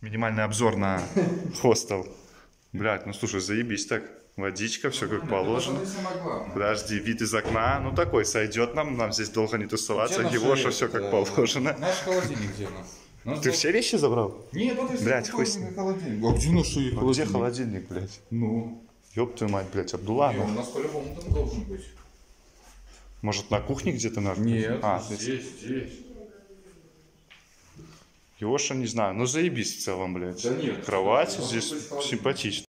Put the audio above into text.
Минимальный обзор на хостел. Блядь, ну слушай, заебись так. Водичка, все как положено. Подожди, вид из окна, ну такой сойдет нам здесь долго не тусоваться. Геоша, все как положено. Наш холодильник где у нас? Ты все вещи забрал? Нет, вот блядь, хуй с... холодильник. А где наш холодильник? Где холодильник, блядь? Ну. Ёб твою мать, блядь, Абдулла. У нас по-любому там должен быть. Может, на кухне где-то надо? Нет, здесь. здесь. Геоша, не знаю, ну заебись в целом, блядь. Да нет. Кровать здесь симпатично.